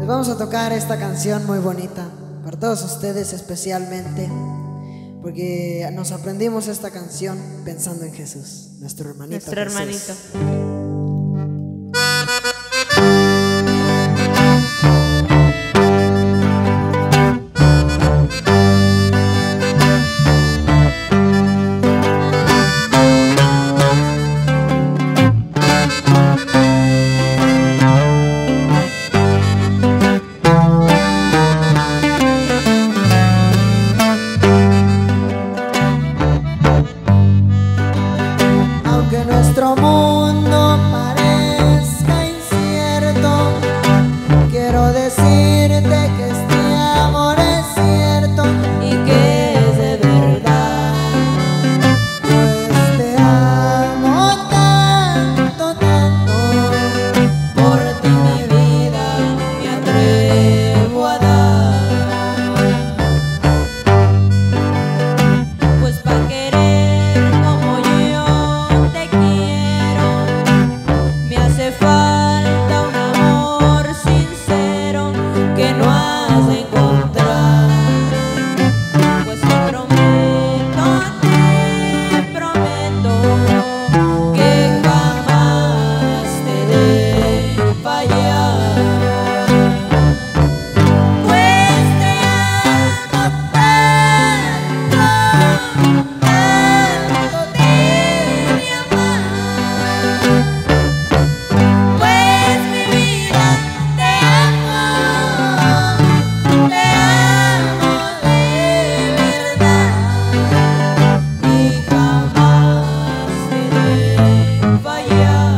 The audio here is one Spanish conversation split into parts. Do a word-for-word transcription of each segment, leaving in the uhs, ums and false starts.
Les vamos a tocar esta canción muy bonita para todos ustedes especialmente, porque nos aprendimos esta canción pensando en Jesús, nuestro hermanito. Nuestro Jesús. hermanito. Aunque nuestro mundo parezca incierto, quiero decirte que este amor es cierto Y que es de verdad. pues te amo tanto, tanto. Por ti mi vida me atrevo a dar. Pues pa' querer como yo te quiero, me hace falta un amor sincero que no has de encontrar. Pues te prometo, te prometo que jamás te de fallar. Pues te amo tanto, tanto te de amar. Pues mi vida te amo, te amo de verdad y jamás te de fallar.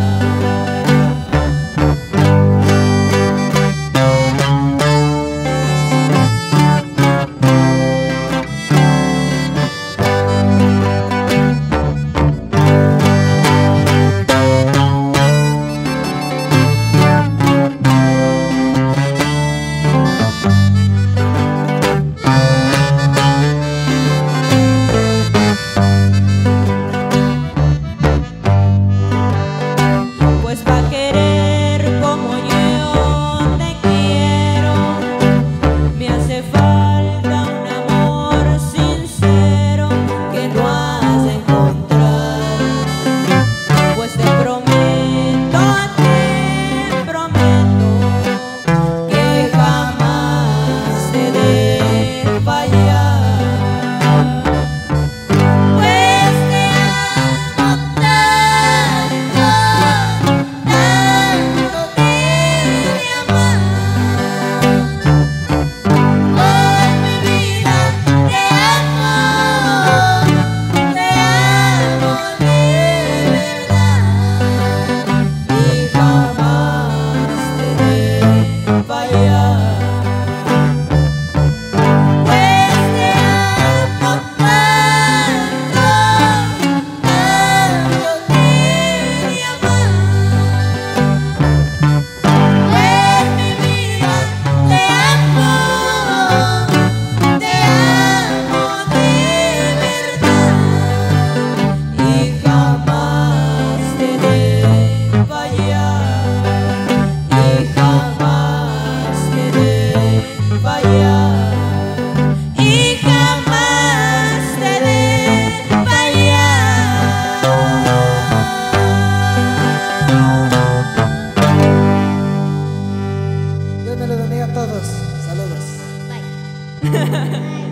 Pues pa' querer como yo te quiero, me hace falta un amor sincero que no has de encontrar. Pues te prometo, te prometo que jamás te de fallar. Pues te amo tanto, tanto te de amar. Por mi vida te amo, te amo de verdad y jamás te de fallar. Pues te amo tanto, tanto te de amar. Pues mi vida te amo, te amo de verdad y jamás te de fallar, y jamás te de fallar, y jamás te de fallar. Dios me lo bendiga a todos. Saludos. Bye.